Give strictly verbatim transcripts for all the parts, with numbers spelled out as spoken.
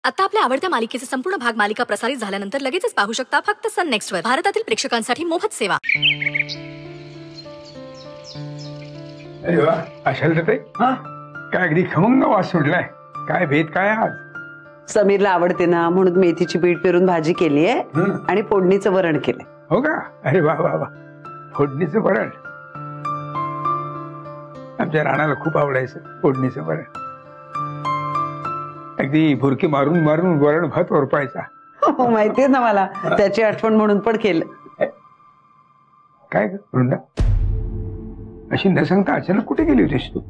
आता आपल्या आवडत्या मालिकेचे संपूर्ण भाग मालिका प्रसारित झाल्यानंतर लगेचच पाहू शकता फक्त सन नेक्स्ट वर. भारतातील प्रेक्षकांसाठी मोफत सेवा. अरे वा, अशाल तर हा काय अगदी खमंग वास सुटलाय. काय भेद काय आज? समीरला आवडते ना म्हणून मेथीची पीठ पेरून भाजी केली आहे आणि फोडणीचं वरण केलंय. हो का? अरे वा वा वा, फोडणीचं वरण आमच्या राणाला खूप आवडायचं. फोडणीचं वरण अगदी भुरकी मारून मारून वरण भात ओरपायचा. हो माहितीये ना मला, त्याची आठवण म्हणून पण केलं. काय ग वृंदा, अशी न सांगता अचानक कुठे गेली होतीस तू?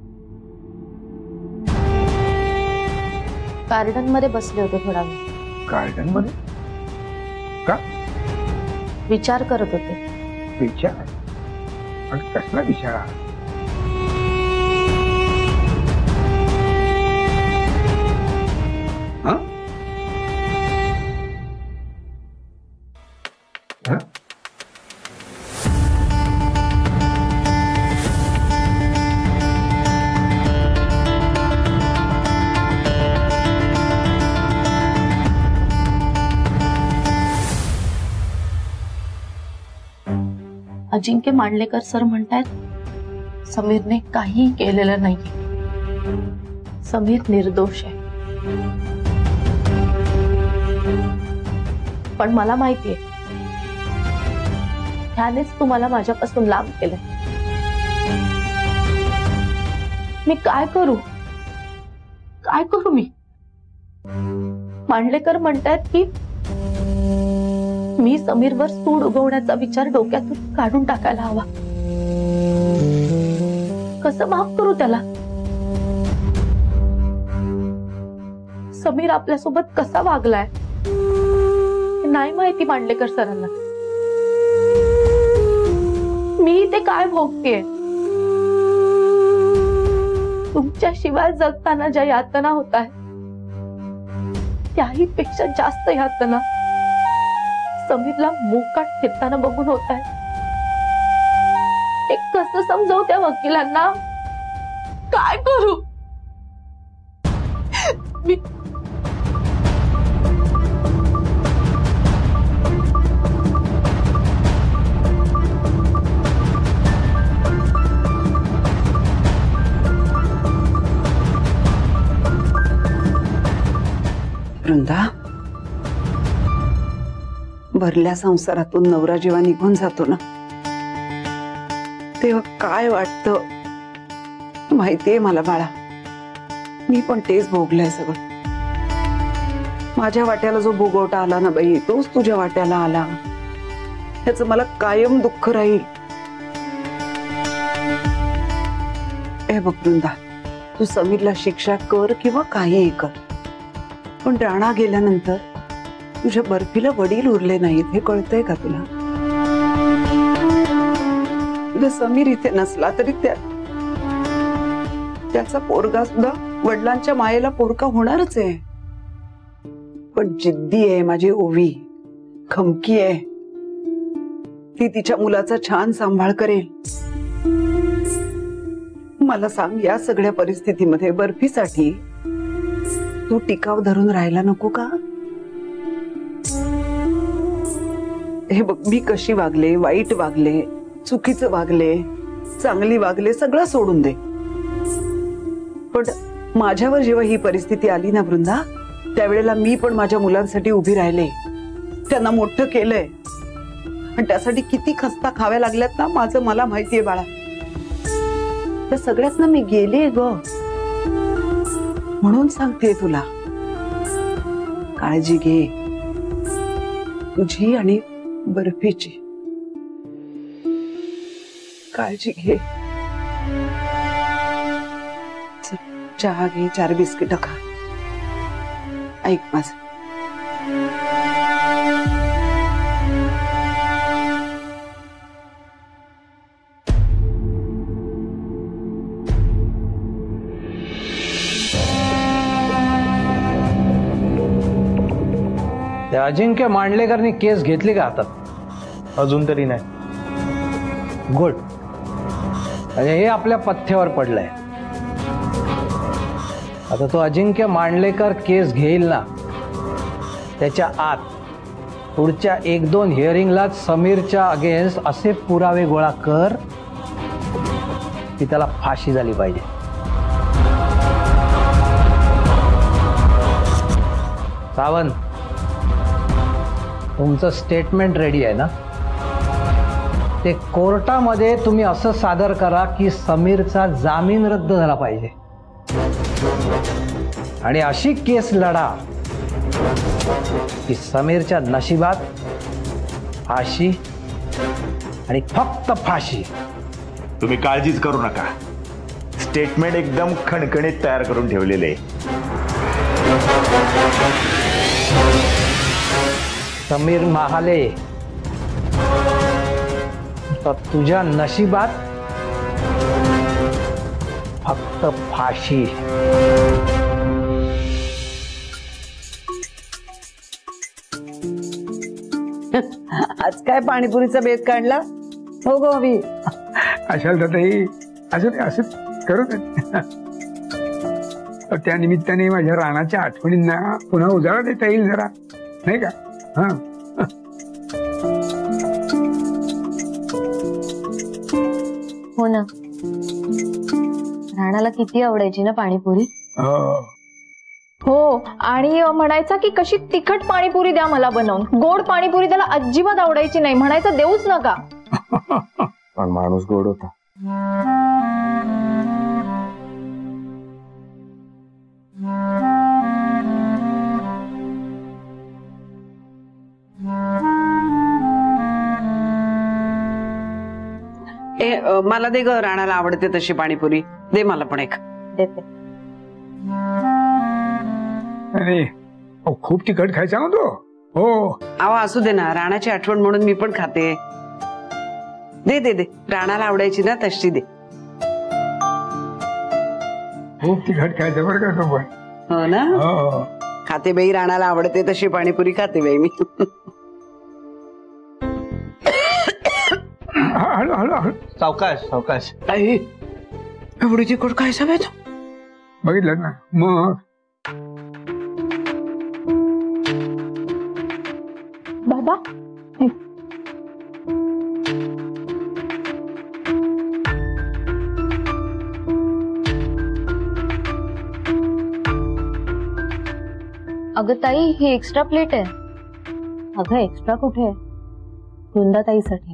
गार्डन मध्ये बसले होते थोडा वेळ. गार्डन मध्ये का? विचार करत होते. विचार? पण कसला विचार? हा? हा? अजिंक्य मांडलेकर सर म्हणतायत समीरने काही केलेलं नाही. समीर निर्दोष आहे. पण मला माहितीये त्यानेच तुम्हाला माझ्यापासून लांब केलंय. मी काय करू काय करू मी? मांडलेकर म्हणतायत की मी समीरवर सूड उगवण्याचा विचार डोक्यातून काढून टाकायला हवा. कसं माफ करू त्याला? समीर आपल्यासोबत कसा वागलाय नाही माहिती मांडलेकर सरांना. मी ते काय भोगतेय? तुमच्या शिवाय जगताना ज्या यातना होत आहे त्याही पेक्षा जास्त यातना समीरला मोकाट फिरताना बघून होत आहे. एक कसं समजावू त्या वकिलांना? काय करू मी? वृंदा, भरल्या संसारातून नवरा जेव्हा निघून जातो ना तेव्हा काय वाटतं माहितीये मला बाळा. मी पण तेच भोगलंय सगळं. माझ्या वाट्याला जो भोगवटा आला ना बाई तोच तुझ्या वाट्याला आला. त्याचं मला कायम दुःख राहील. ए बघ वृंदा, तू समीरला शिक्षा कर किंवा काहीही कर, पण राणा गेल्यानंतर तुझ्या बर्फीला वडील उरले नाहीत हे कळतंय का तुला? तुझा समीर इथे नसला तरी त्या त्याचा पोरगा सुद्धा वडिलांच्या मायेला पोरका होणारच आहे. पण जिद्दी आहे माझी ओवी, खमकी आहे. ती तिच्या मुलाचा छान सांभाळ करेल. मला सांग, या सगळ्या परिस्थितीमध्ये बर्फीसाठी तू टिकाव धरून राहायला नको का? हे बघ, मी कशी वागले, वाईट वागले, चुकीचं वागले, चांगली वागले, सगळं सोडून दे. पण माझ्यावर जेव्हा ही परिस्थिती आली ना वृंदा, त्यावेळेला मी पण माझ्या मुलांसाठी उभी राहिले. त्यांना मोठं केलंय आणि त्यासाठी किती खस्ता खाव्या लागल्यात ना माझं मला माहितीये बाळा. त्या सगळ्यात ना मी गेले ग, म्हणून सांगते तुला, काळजी घे तुझी आणि बर्फीची. काळजी घे. चहा घे, चार बिस्किट खा. ऐक माझं, त्या अजिंक्य मांडलेकरनी केस घेतली का हातात? अजून तरी नाही. गुड. म्हणजे हे आपल्या पथ्यावर पडलंय. आता तो अजिंक्य मांडलेकर केस घेईल ना त्याच्या आत पुढच्या एक दोन हिअरिंगलाच समीरच्या अगेन्स्ट असे पुरावे गोळा कर की त्याला फाशी झाली पाहिजे. सावंत, तुमचं स्टेटमेंट रेडी आहे ना? ते कोर्टामध्ये तुम्ही असं सादर करा की समीरचा जामीन रद्द झाला पाहिजे आणि अशी केस लढा की समीरच्या नशिबात फाशी आणि फक्त फाशी. तुम्ही काळजीच करू नका, स्टेटमेंट एकदम खणखणीत तयार करून ठेवलेले. समीर महाले, तर तुझ्या नशिबात फक्त फाशी. आज काय पाणीपुरीचा बेत काढला हो गो हवी? अशाल ताई असं असं करू दे. त्या निमित्ताने माझ्या रानाच्या आठवणींना पुन्हा उजाळा देता येईल जरा, नाही का? हा, हो ना, राणाला किती आवडायची ना पाणीपुरी. हो. हो, आणि म्हणायचा की कशी तिखट पाणीपुरी द्या मला बनवून. गोड पाणीपुरी त्याला अजिबात आवडायची नाही, म्हणायचं देऊच नका. पण माणूस गोड होता. ए मला दे ग, राणाला आवडते तशी पाणीपुरी दे मला पण एक. देते. अरे खूप तिखट खायचा ना तो. हो आवा असू दे ना, राणाची आठवण म्हणून मी पण खाते. दे दे दे, राणाला आवडायची ना तशी दे. खूप तिखट खायचं बरं का तो पण. हो ना, हो. खाते बाई, राणाला आवडते तशी पाणीपुरी खाते बाई मी. हळू हळू हळू. सावकाश सावकाश. एवढी तिखट काय सवय? बघितलं ना मग. बाबा अगं ताई, ही एक्स्ट्रा प्लेट आहे. अगं एक्स्ट्रा कुठे आहे? वृंदाताईसाठी.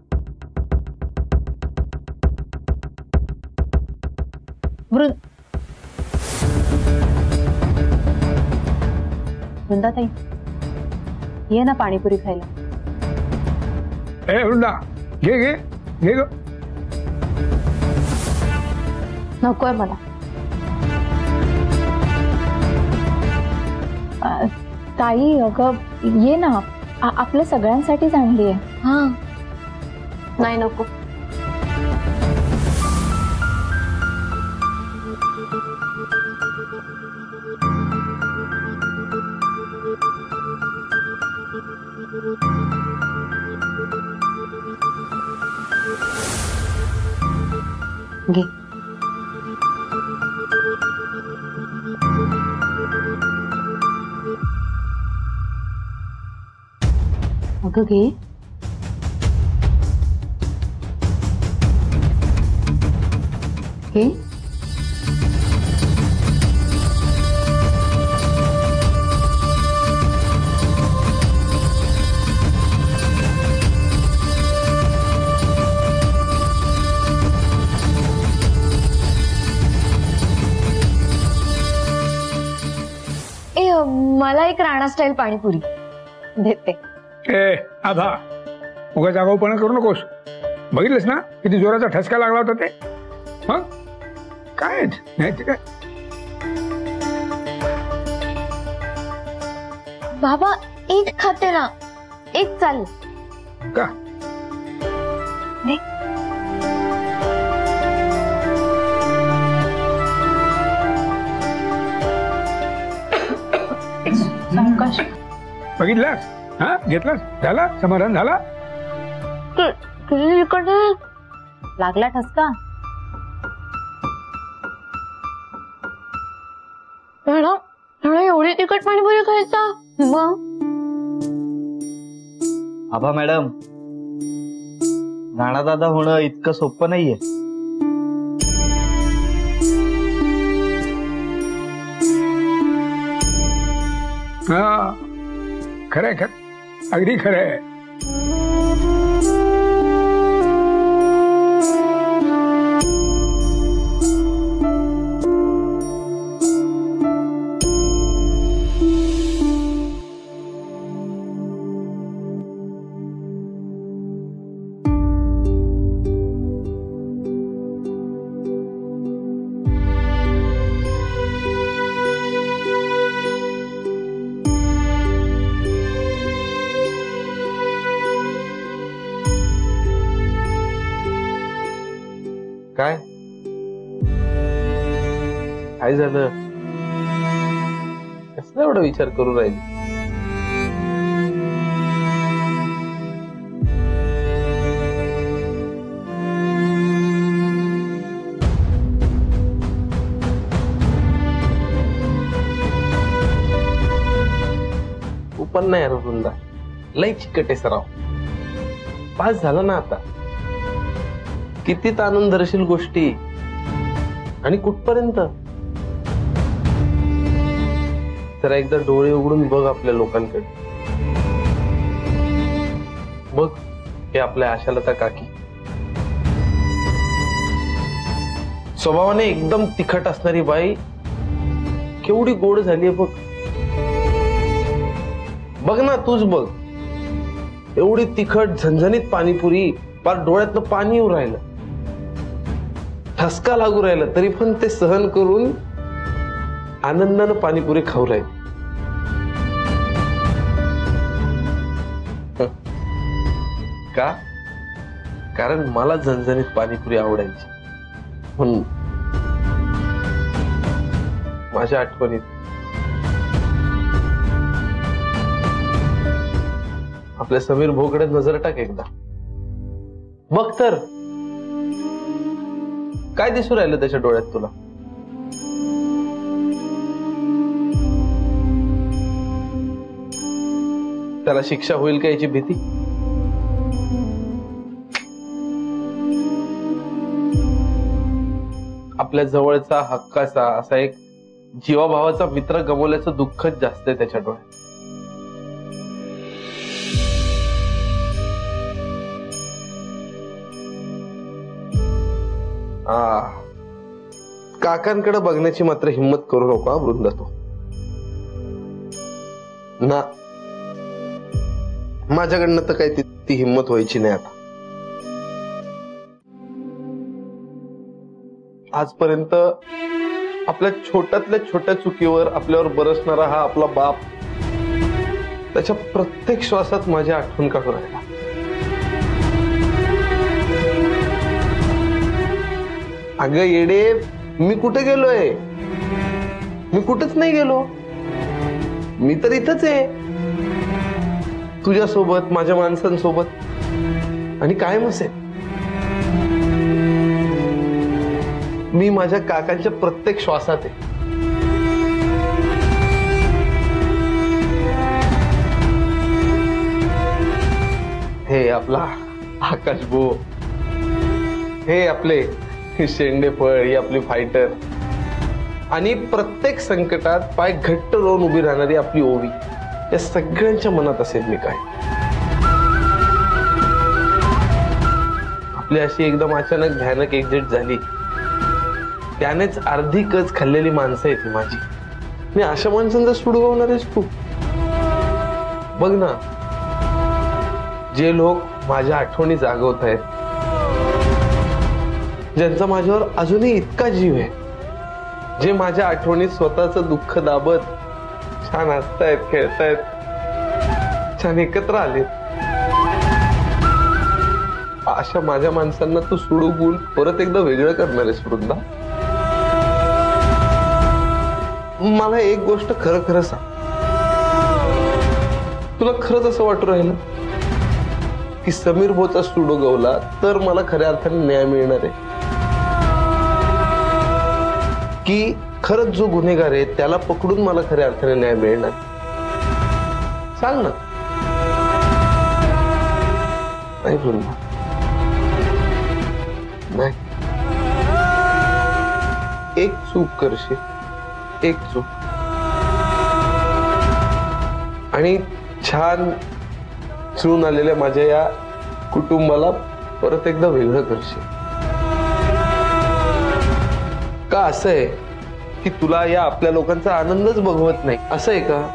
वृंद वृंदाताई, ये ना पाणीपुरी खायला. ए वृंदा, घे घे घे ग. नकोय मला. ताई अगं ये ना, आपल्या सगळ्यांसाठीच आणली आहे. हा, नाही नको. घे. अगं घे. घे. ए मला एक राणा स्टाईल पाणीपुरी देते. ए आभा, उगाच आगाऊपणा करू नकोस. बघितलंस ना किती जोराचा ठसका लागला होता ते. मग काय नाही ते काय. बाबा एक खाते ना, एक चालेल का? दे. सावकाश. बघितलास? हा घेतलास? झाला समाधान झाला? लागला ठसका. मॅडम, एवढी तिखट पाणीपुरी खायचा? मग आभा मॅडम, राणादादा होणं इतकं सोपं नाहीये. हा खरंय खरं, अगदी खरंय. काय काय झालं? कसला एवढा विचार करू राहील? तू पण नाही यार वृंदा, लई चिकट आहे सराव. पास झाला ना आता. किती ताणून धरशील गोष्टी आणि कुठपर्यंत? तर एकदा डोळे उघडून बघ आपल्या लोकांकडे. बघ हे आपल्या आशालता काकी, स्वभावाने एकदम तिखट असणारी बाई केवढी गोड झालीये बघ. बघ ना तूच बघ, एवढी तिखट झणझणीत पाणीपुरी, पार डोळ्यातलं पाणी येऊ राहिलं, ठसका लागू राहिला, तरी पण ते सहन करून आनंदानं पाणीपुरी खाऊ राहिले. का? कारण मला झणझणीत पाणीपुरी आवडायची म्हणून. माझ्या आठवणीत आपल्या समीर भोकडे नजर टाक एकदा. बघ तर काय दिसू राहिलं त्याच्या डोळ्यात तुला? त्याला शिक्षा होईल का याची भीती? आपल्या जवळचा हक्काचा असा एक जीवाभावाचा मित्र गमावल्याचं दुःखच जास्त आहे त्याच्या डोळ्यात. आ काकांकडे बघण्याची मात्र हिंमत करू नको हा वृंदा तू. ना माझ्याकडनं तर काही ती हिंमत व्हायची नाही आता. आजपर्यंत आपल्या छोट्यातल्या छोट्या चुकीवर आपल्यावर बरसणारा हा आपला बाप त्याच्या प्रत्येक श्वासात माझी आठवण काढून राहिला. अगं येडे, मी कुठे गेलोय? मी कुठेच नाही गेलो. मी तर इथंच आहे तुझ्यासोबत, माझ्या माणसांसोबत, आणि कायम असेल. मी माझ्या काकांच्या प्रत्येक श्वासात आहे. हे आपला आकाश भो, हे आपले शेंडेफळ, ही आपली फायटर, आणि प्रत्येक संकटात पाय घट्ट रोवून उभी राहणारी आपली ओवी, या सगळ्यांच्या मनात असेल मी काय. आपली अशी एकदम अचानक भयानक एक्झिट झाली, त्यानेच अर्धी कच खाल्लेली माणसं आहेत माझी. मी अशा माणसांचा सुडगावणार आहेस तू? बघ ना, जे लोक माझ्या आठवणी जागवत आहेत, ज्यांचा माझ्यावर अजूनही इतका जीव आहे, जे माझ्या आठवणीत स्वतःचं दुःख दाबत छान हसतायत, खेळतायत, छान एकत्र आलेत, अशा माझ्या माणसांना तू सोडून परत एकदा वेगळं करणार आहेस वृंदा? मला एक गोष्ट खरं खरं सांग, तुला खरंच असं वाटू राहिलं की समीर भोचा सुडो गवला तर मला खऱ्या अर्थाने न्याय मिळणार आहे, की खरंच जो गुन्हेगार आहे त्याला पकडून मला खऱ्या अर्थाने न्याय मिळणार? सांग ना. नाही वृंदा, नाही. एक चूक करशील, एक चूक, आणि छान चून आलेल्या माझ्या या कुटुंबाला परत एकदा वेगळं करशील. का असं आहे की तुला या आपल्या लोकांचा आनंदच बघवत नाही, असं आहे का?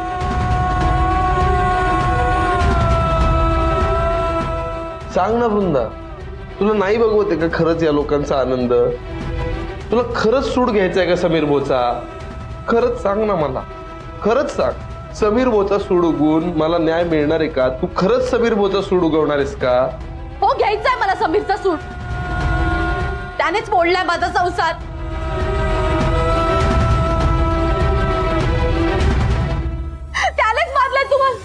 सांग ना वृंदा, तुला नाही बघवत आहे का खरंच या लोकांचा आनंद? तुला खरंच सूड घ्यायचा आहे का समीर भोचा? खरंच सांग ना मला, खरंच सांग. समीर भोचा सूड उगवून मला न्याय मिळणार आहे का? तू खरंच समीर भोचा सूड उगवणार आहेस का? हो, घ्यायचाय मला समीरचा सूड. त्यानेच मोडलाय माझा संसार. त्यानेच मारलाय तुम्हाला.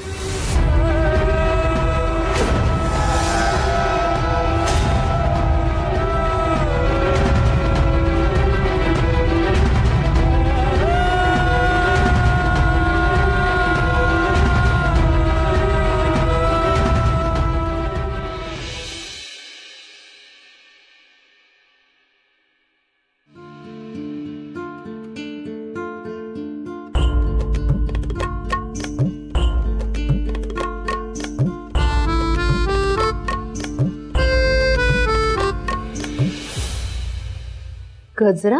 गजरा?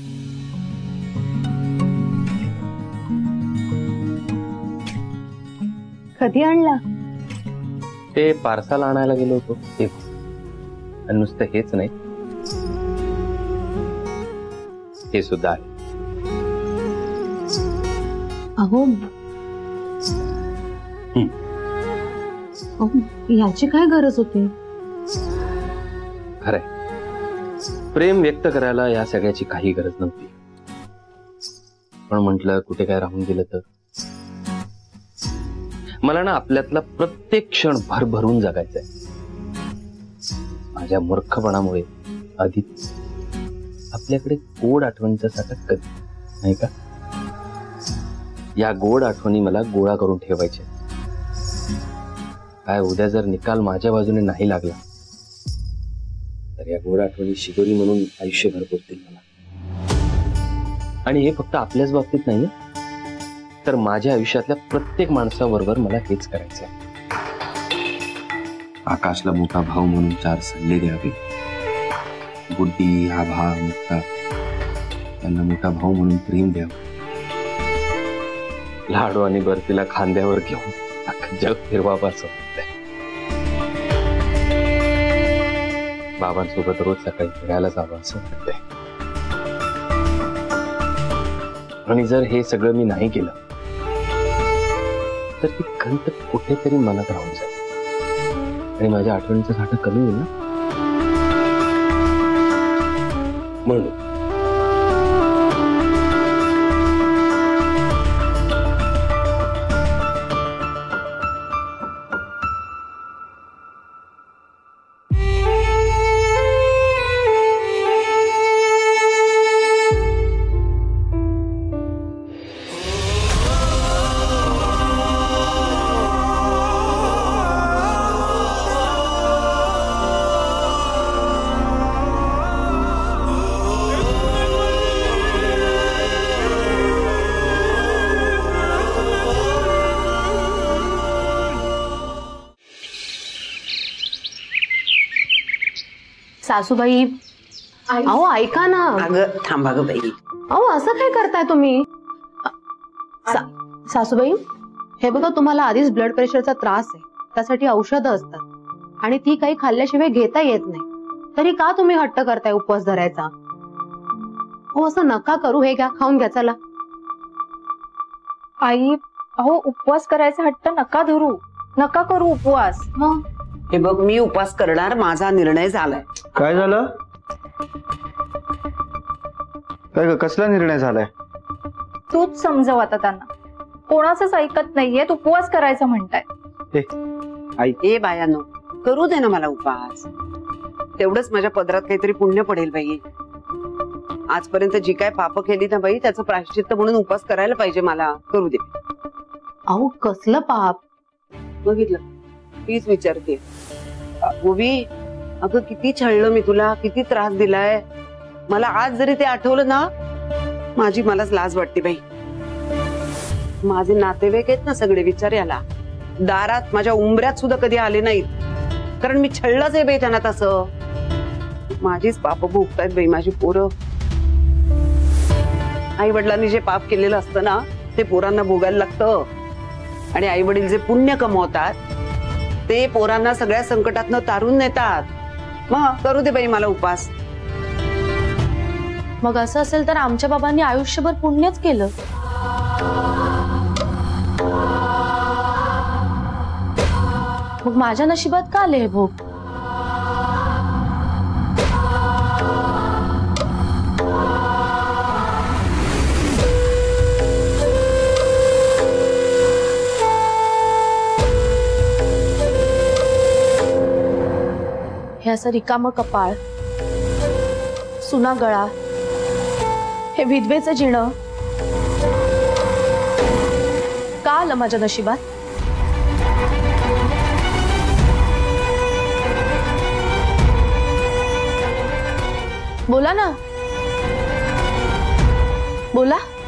कधी आणला? ते पार्सल आणायला गेलो होतो तेच. आणि नुसतं हेच नाही, हे सुद्धा आहे. अहो, याची काय गरज होती? खरंय, प्रेम व्यक्त करायला या सगळ्याची काही गरज नव्हती. पण म्हटलं कुठे काय राहून गेलं तर. मला ना आपल्यातला प्रत्येक क्षण भरभरून जगायचाय. माझ्या मूर्खपणामुळे आधी आपल्याकडे गोड आठवणीचा साठा कधी नाही का? या गोड आठवणी मला गोळा करून ठेवायच्या. काय उद्या जर निकाल माझ्या बाजूने नाही लागला तर या गोड आठवणी शिदोरी म्हणून आयुष्यभर पुरतील मला. आणि हे फक्त आपल्याच बाबतीत नाहीये, तर माझ्या आयुष्यातल्या प्रत्येक माणसाबरोबर मला हेच करायचंय. आकाशला मोठा भाऊ म्हणून चार सल्ले द्यावे. बुद्धी, आभा, मुक्ता त्यांना मोठा भाऊ म्हणून प्रेम द्यावं. लाडू आणि बर्फीला खांद्यावर घेऊन अख्खं जग फिरवावं असं वाटतंय. बाबांसोबत रोज सकाळी फिरायला जावं असं वाटतंय. आणि जर हे सगळं मी नाही केलं तर ती खंत कुठेतरी मनात राहून जाईल आणि माझ्या आठवणीचा साठा कमी होईल ना. म्हणून सासूबाई, अहो ऐका ना. अगं थांबा ग बाई. अहो असं काय करताय तुम्ही? सा, सासूबाई, हे बघा, तुम्हाला आधीच ब्लड प्रेशरचा त्रास आहे, त्यासाठी औषधं असतात आणि ती काही खाल्ल्याशिवाय घेता येत नाही. तरी का तुम्ही हट्ट करताय उपवास धरायचा? हो असं नका करू. हे घ्या, खाऊन घ्या. चला. आई, अहो उपवास करायचा हट्ट नका धरू, नका करू उपवास. मग हे बघ, मी उपवास करणार, माझा निर्णय झालाय. काय झालं? काय ग, कसला निर्णय झालाय? तूच समजव आता त्यांना. कोणाचंच ऐकत नाहीये, उपवास करायचा म्हणताय. आई, ए बायानो, करू दे ना मला उपवास. तेवढंच माझ्या पदरात काहीतरी पुण्य पडेल बाई. आजपर्यंत जी काय पाप केली ना बाई, त्याचं प्रायश्चित्त म्हणून उपवास करायला पाहिजे मला. करू दे. अहो कसलं पाप? बघितलं, तीच विचारते. गोवी, अगं किती छळलं मी तुला, किती त्रास दिलाय. मला आज जरी ते आठवलं ना, माझी मलाच लाज वाटते बाई. माझे नातेवाईक आहेत ना सगळे, विचार याला, दारात माझ्या उंबऱ्यात सुद्धा कधी आले नाहीत, कारण मी छळलंच आहे बाई त्यांना तसं. माझीच पाप भोगतायत बाई माझी पोरं. आई वडिलांनी जे पाप केलेलं असतं ना, ते पोरांना भोगायला लागतं. आणि आई वडील जे पुण्य कमवतात ते पोरांना सगळ्या संकटातनं तारून नेतात. मग करू दे बाई मला उपास. मग असं असेल तर आमच्या बाबांनी आयुष्यभर पुण्यच केलं. मग माझ्या नशिबात का आले हे भोग? हे असं रिकामं कपाळ, सुना गळा, हे विधवेचं जिणं का आलं माझ्या नशिबात? बोला ना, बोला.